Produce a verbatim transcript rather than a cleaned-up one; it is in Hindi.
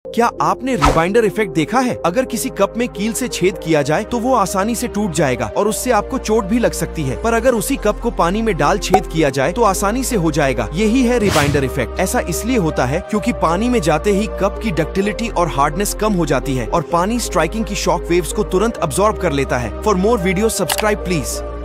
क्या आपने रिबाइंडर इफेक्ट देखा है? अगर किसी कप में कील से छेद किया जाए तो वो आसानी से टूट जाएगा और उससे आपको चोट भी लग सकती है, पर अगर उसी कप को पानी में डाल छेद किया जाए तो आसानी से हो जाएगा। यही है रिबाइंडर इफेक्ट। ऐसा इसलिए होता है क्योंकि पानी में जाते ही कप की डक्टिलिटी और हार्डनेस कम हो जाती है और पानी स्ट्राइकिंग की शॉक वेव्स को तुरंत अब्सॉर्ब कर लेता है। For more video subscribe please.